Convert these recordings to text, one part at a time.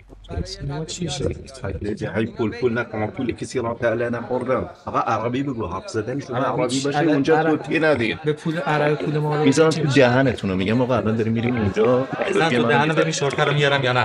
سینما چی شد؟ هی پول نکن پول کسی را تعالی نخوردم فقط عربی بگو حرف زدن شما عربی باشه اونجا توتی ندید به پول عربی پول ما رو میذارم تو دهنتون میگم آقا الان داریم میریم اونجا من تو دهنم ببین شورت رو میارم یا نه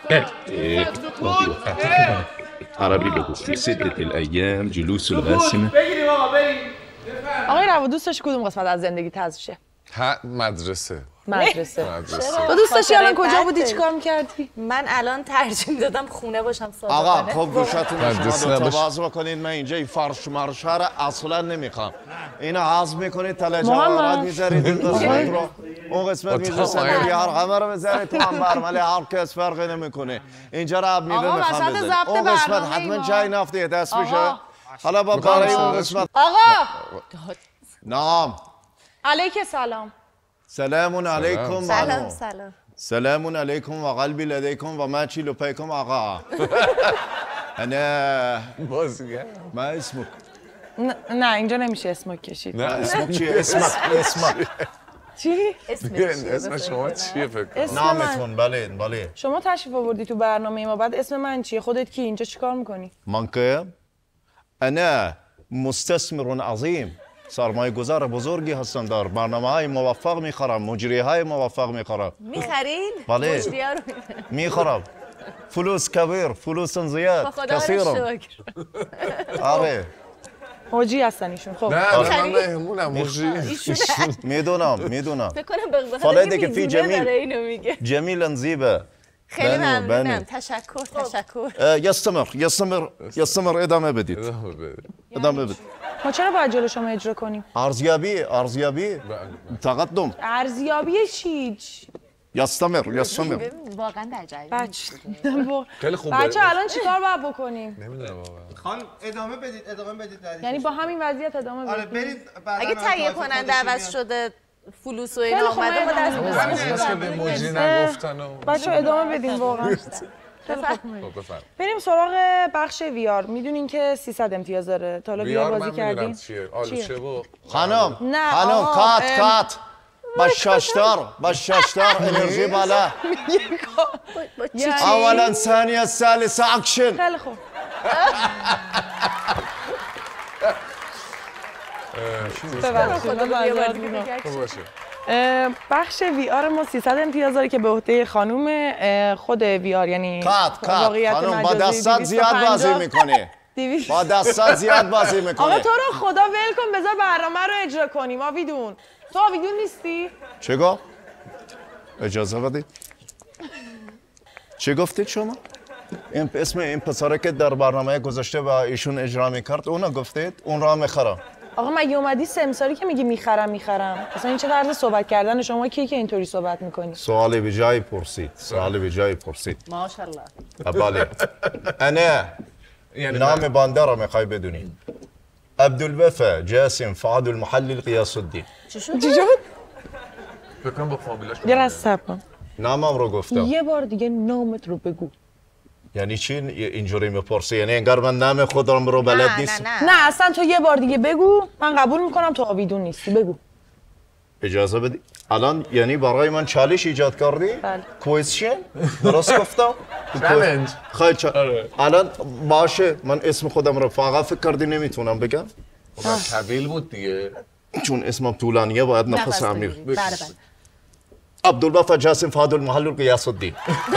عربی بگو في سدة الأيام جلوس القاسمة بگیریم آقا بریم. آقای رو دوست داشتی کدوم قسمت از زندگی تزشه؟ مدرسه. تو دوست داشتی الان کجا بودی چیکار می‌کردی؟ من الان ترجیح دادم خونه باشم صادقانه. آقا خب گوشتون شما دو تا باز بکنید. من اینجا این فرش مرش رو اصلا نمیخوام. اینا حاضر میکنید تله جواهرات میذارید این قسمت رو اون قسمت میذارید هر همه رو بذارید تو هم برمالی هر کس فرقی نمیکنه. اینجا رو اب میوه میخوام بزنید اون قسمت حتما جای نفتی دست بشه. حالا با کاری اون قسمت آقا نام علیک سلام سلام علیکم سلام سلام سلام علیکم و قلبی لدیکم و ما چی لپیکم آقا انا بازیگر ما اسمك نه اینجا نمیشه اسمک کشید. اسمك چیه اسمك چی؟ اسم شما چیه فکر کنم؟ نامتون بله شما تشریف آوردی تو برنامه ما بعد اسم من چیه؟ خودت کی؟ اینجا چیکار میکنی؟ من که انا مستثمر عظیم سرمایه گذار بزرگی هستم در برنامه های موفق میخورم مجری های موفق میخورم میخرین؟ بله مجری ها رو میخورم فلوس کبیر فلوس زیاد کثیرم آره حاجی هستن ایشون. خب نه من مهمونم مجری میدونم فکر کنم به فالده که خاطر فی داره اینو میگه. جمیل زیبه خیلی ممنونم تشکر یستمر ادامه بدید ما چرا باید جلو شما اجرا کنیم؟ ارزیابی تقدم ارزیابی چی؟ یستمر واقعا در جریان. خیلی خوبه. بچه الان چیکار باید بکنیم؟ نمیدونم واقعا. خانم ادامه بدید یعنی با همین وضعیت ادامه بدید. آره برید. اگه تهیه کننده عوض شده فلوس و اینا اومده ما دست که به مجری نگفتن و بچه ادامه بدیم واقعا. بریم سراغ بخش ویار. میدونین که 300 امتیاز داره. تا حالا ویار بازی کردین؟ خانم کات با ششتر انرژی بالا اولا ثانیه ثالثه اکشن. خیلی خوب. بخش وی آر ما 300 امتیاز داره که به عهده خانم خود وی آر یعنی خانم با دستات زیاد بازی میکنه با دستات زیاد بازی میکنه. آقا تو رو خدا ول کن بذار برنامه رو اجرا کنیم. آویدون تو آویدون نیستی؟ چه گفت؟ اجازه بدید. چه گفتید شما؟ اسم این پسره که در برنامه گذاشته و ایشون اجرا میکرد اونو گفتید؟ اون را میخرم. آقا مگه اومدی سمساری که میگی میخرم اصلا این چه طرز صحبت کردن شما کی که اینطوری صحبت میکنی؟ سوالی به جای پرسید ماشاءالله. بله انا نام بنده را میخوای بدونی. عبدالوفا جاسم فؤاد المحلل قیاس الدین. چی شد؟ فکر کنم با فامیلاش یه رسته کن. نامم رو گفتم. یه بار دیگه نامت رو بگو. یعنی چی اینجوری میپرسی؟ یعنی انگار من نام خودم رو بلد نیستم. نه اصلا تو یه بار دیگه بگو من قبول میکنم تو آویدون نیستی. بگو. اجازه بدی. الان یعنی برای من چالش ایجاد کردی؟ بله. کوئسشن؟ درست گفتم؟ چالش. خیلی الان باشه من اسم خودم رو فقط فکر کردی نمیتونم بگم؟ طویل بود دیگه. چون اسمم طولانیه باید نفس عمیق. بله. عبدالوفا جاسم فؤاد المحلل قیاس الدین.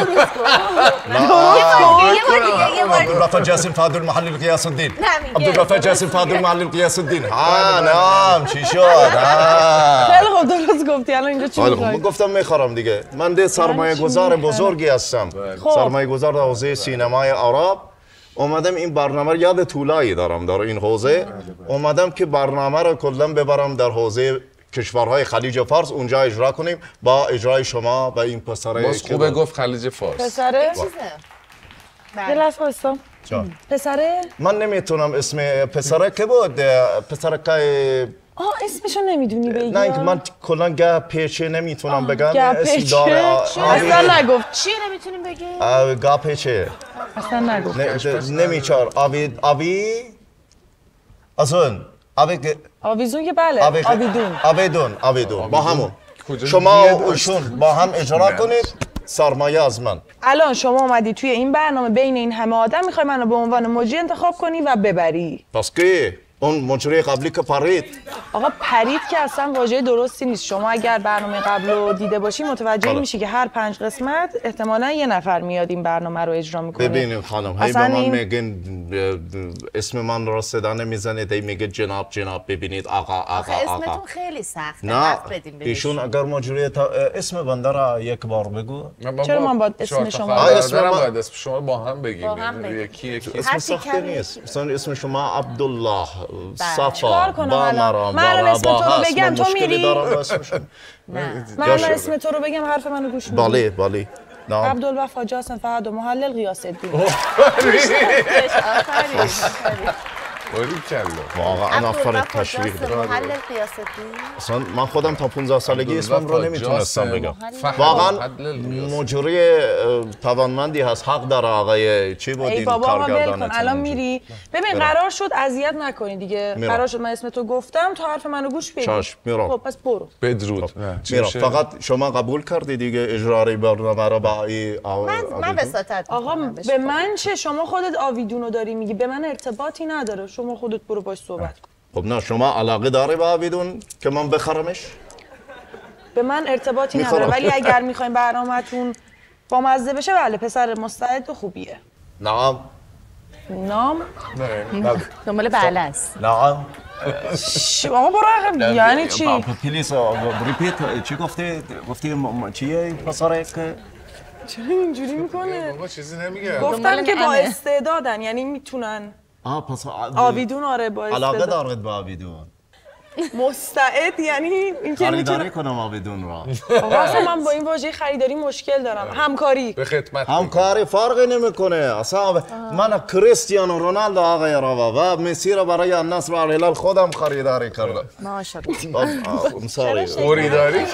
عبدالوفا جاسم فؤاد المحلل قیاس الدین. عبدالوفا جاسم فؤاد المحلل قیاس الدین. نام چی شد؟ خیلی خوب درست گفتی. الان اینجا چی می‌خوای؟ من گفتم میخرم دیگه. من ده سرمایه گذار بزرگی هستم. سرمایه گذار در حوزه سینمای عرب. اومدم این برنامه یاد طولایی دارم در این حوزه. اومدم که برنامه رو کلا ببرم در حوزه کشورهای خلیج فارس اونجا اجرا کنیم با اجرای شما و این پسره. باز خوبه گفت خلیج فارس. پسره؟ یه لحظه وایسا. پسره؟ من نمیتونم اسم پسره که بود پسره که اسمشو نمیدونی بگی؟ نه اینکه من کلا گه پیچه نمیتونم بگم. اسم داره. اصلا نگفت. چی نمیتونیم بگیم؟ گه پیچه اصلا نگفت. نمیچار آوی ازون آویزون که بله. آویدون با همون شما و ایشون با هم اجرا کنید سرمایه از من. الان شما اومدی توی این برنامه بین این همه آدم میخوای منو به عنوان مجری انتخاب کنی و ببری. پس که اون مجری قبلی که پرید. آقا پرید که اصلا واژه درستی نیست. شما اگر برنامه قبل رو دیده باشی متوجه میشی که هر 5 قسمت احتمالاً یه نفر میاد این برنامه رو اجرا میکنه. ببینید خانم، هی به من میگن اسم من را صدا نمیزنید، هی میگه جناب ببینید آقا. اسمتون خیلی سخته. نه ایشون اگر مجری اسم بنده را یک بار بگو. چرا من باید اسم شما اسم شما با هم بگیم. یکی اسم سخت نیست. مثلا اسم شما عبدالله، چیکار صفا، کنم با الان؟ من اسم تو رو بگم تو میری؟ من اسم تو رو بگم حرف منو گوش میدی؟ بله. عبدالوفا جاسم فهد و محلل غیاث الدین. واقعا آفرین تشریح دارم. اصلا من خودم تا 15 سالگی اسمم رو نمیتونستم بگم. واقعا مجری توانمندی هست، حق داره آقای چی بود این کارگردان. الان میری ببین قرار شد اذیت نکنی دیگه. قرار شد من اسم تو گفتم تو حرف منو گوش بدی. خب پس برو. بدرود. فقط شما قبول کردی دیگه اجرای برنامه رو با من وساطت. آقا به من چه؟ شما خودت آویدونو داری میگی، به من ارتباطی نداره. شما خودت برو باش صحبت کن. خب نه شما علاقه داری به آویدون که من بخرمش؟ به من ارتباطی نداره، ولی اگر میخواین برنامه‌تون با مزه بشه بله پسر مستعد و خوبیه. نعم. نام؟ دنبال بله است. نعم. شما برو عقب. یعنی چی؟ پلیس ریپیت چی گفتی چیه پسره که چرا اینجوری میکنه؟ بابا چیزی نمیگه. گفتم که با استعدادن، یعنی میتونن. پس آویدون آره با استعداد. علاقه دارید با آویدون؟ مستعد یعنی اینکه خریداری کنم آویدون را. آقا اصلا من با این واژه خریداری مشکل دارم. همکاری. به خدمت. همکاری فرقی نمیکنه. اصلا من کریستیانو رونالدو آقای را و مسی را برای النصر و الهلال خودم خریداری کردم. ماشاءالله. ساری. خریداری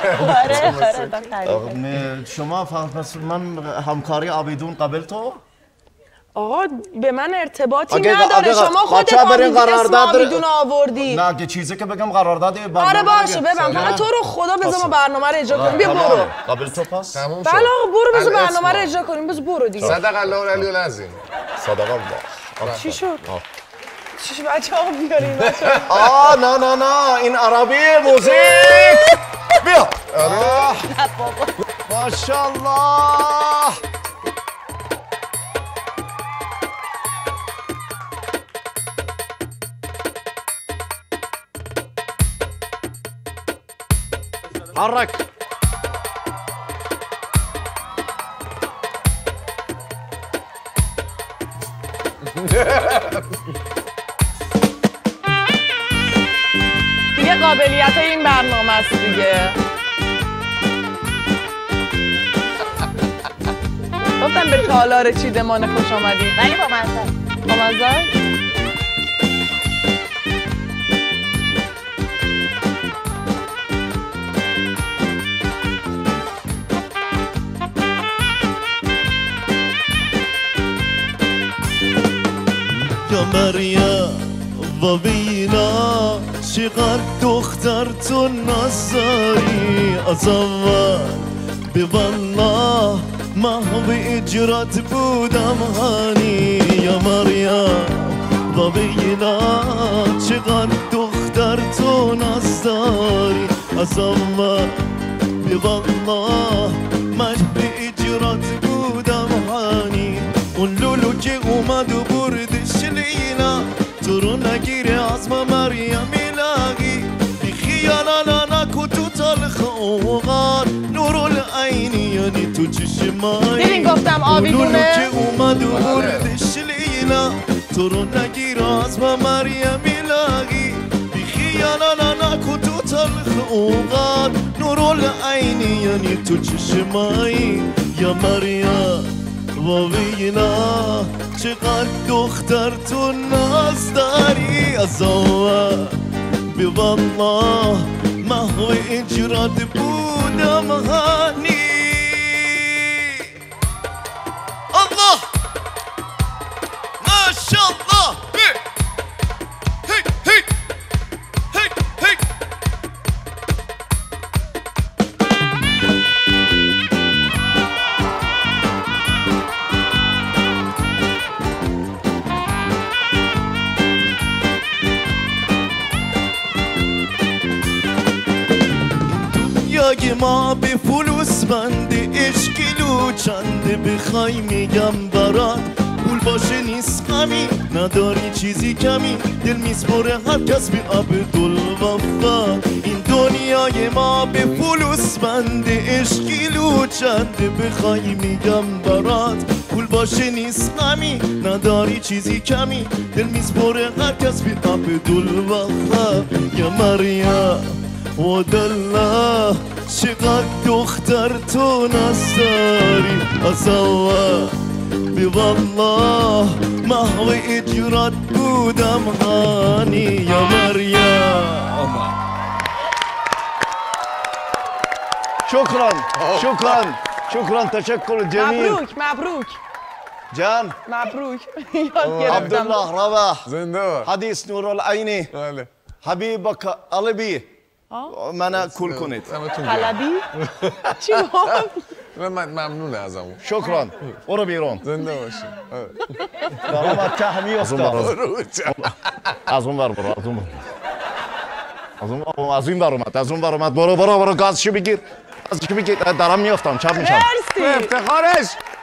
کردم. شما پس من همکاری آویدون قبل تو؟ آقا به من ارتباطی نداره. شما خودت اسم آویدون آوردی. نه که چیزی که بگم قرارداد برنامه. آره باشه ببن. فقط تو رو خدا بذار ما برنامه رو اجرا کنیم. بیا برو. قبل تو پس؟ بله آقا برو بذار برنامه رو اجرا کنیم. بذار برو دیگه. صدق الله علی العظیم. صدق الله. چی شد؟ چی شد بچه‌ها بیارین بچه‌ها؟ نه این عربی موزیک. بیا. ماشاءالله. حرك دیگه قابلیت این برنامه است دیگه. گفتم به تالار چیدمان خوش آمدید. ولی با مزه. با مزه؟ یا مریم و بینا چقدر دختر تو ناز داری، از اول به والله محو اجرات بودم هانی. یا مریم و بینا چقدر دختر تو ناز داری، از اول به والله محو اجرات بودم هانی. اون لولو که اومد و بردش لیلا تو رو نگیره از ما مریم الهی. بی خیالانا نکو تو تلخ اوغار نور العینی یعنی تو چشمایی. دیدین گفتم آویدونه؟ لولو که اومد و بردش لیلا تو رو نگیره از ما مریم الهی. بی خیالانا نکو تو تلخ اوغار نور العینی یعنی تو چشمایی. یا مریم و بینا چقدر دختر تو ناز داری، از اول به والله محو اجرات بودم هانی. الله ماشاءالله. هی هی هی هی. دنیای ما به فلوس بنده عشقیلو چنده بخوای میگم برات پول باشه نیست غمی نداری چیزی کمی دل میسپره هر کس به عبدالوفا این دنیای ما به فلوس بنده عشقیلو چنده بخوای میگم برات پول باشه نیست غمی نداری چیزی کمی دل میسپره هر کس به عبدالوفا یا مریم ودالله چقدر دختر تو نستاری ازوا بی والله محو اجرات بودم هانی یا مریم شکران تشکر جمیل مبروک جان مبروک یاد گرفتم عبدالله رواح زنده بار حدیث نور العینی بله حبیبک علبی منو کول کنید حلبی چی بود؟ من ممنون ازمون شکران برو بیرون زنده باشی درآمد که همی افتاد از اون ور برو از این ور اومد برو گازشو بگیر دارم میافتم چپ میشم مرسی افتخارش